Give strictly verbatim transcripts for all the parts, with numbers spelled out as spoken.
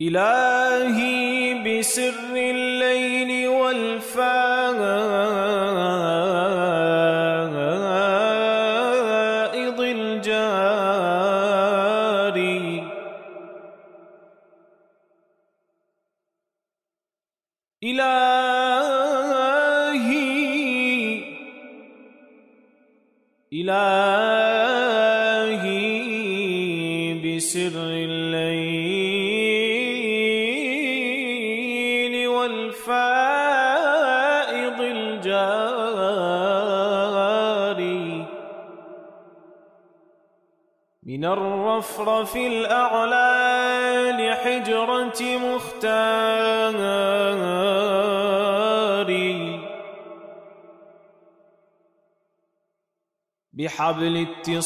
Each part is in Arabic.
إلهي بسر الليل والفائض الجاري، إلهي إلهي بسر الليل والفائض الجاري، من الرفرف الأعلى لحجرة مختاري، بحبل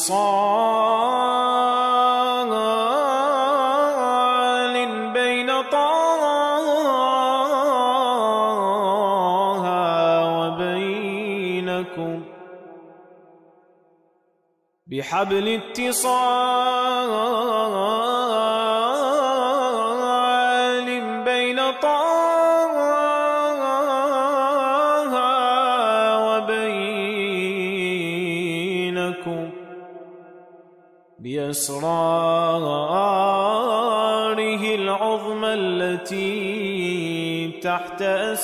اتصال بين طه وبينكم، بحبل اتصال بين طه وبينكم، بأسراره العظمى التي تحت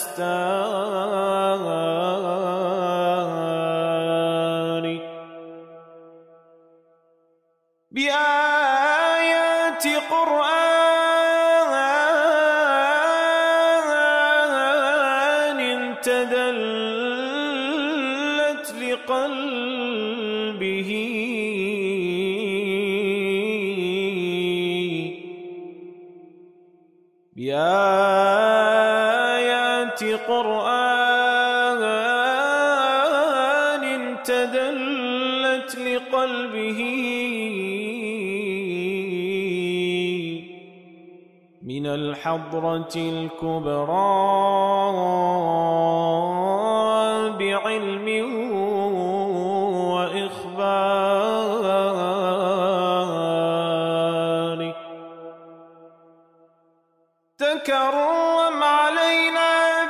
أستاري، بآيات قرآن تدلت لقلبه، بآيات قرآن تدلت لقلبه، من الحضرة الكبرى بعلم وإخبار، تكرم علينا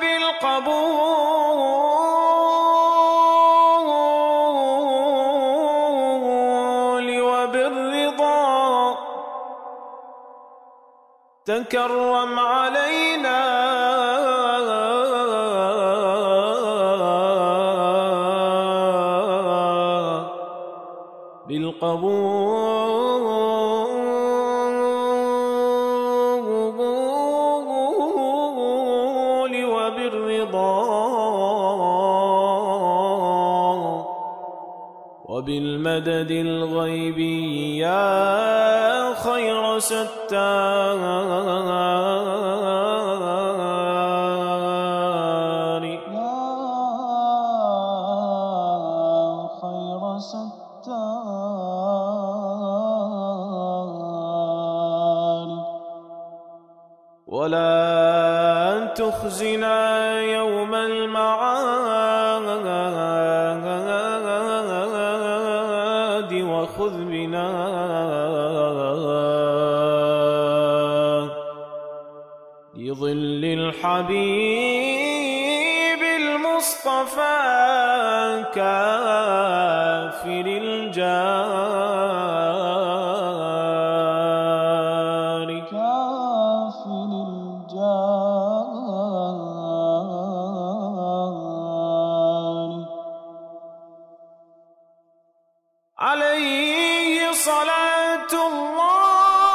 بالقبول وبالرضا، تكرم علينا بالقبول وبالرضا وبالمدد الغيبي يا خير ستار، يا خير ستار، ولا تخزنا يوم المعاد، وخذ بنا بظل الحبيب المصطفى كافر الجار، كافر الجار، عليه صلاة الله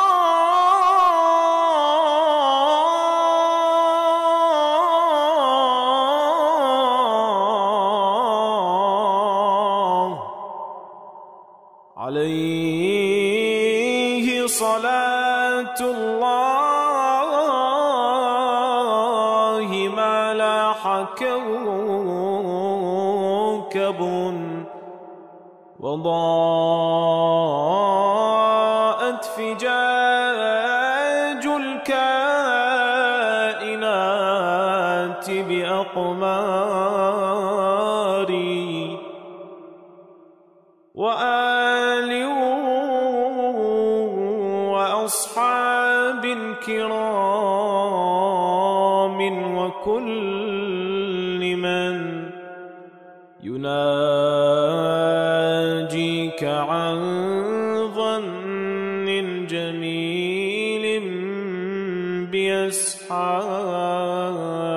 عليه صلاة الله ما لاح كوكب وضاءت فجاج الكائنات بأقماري، وآل وأصحاب كرام وكل من يناجيك عن ظن جميل بأسحار.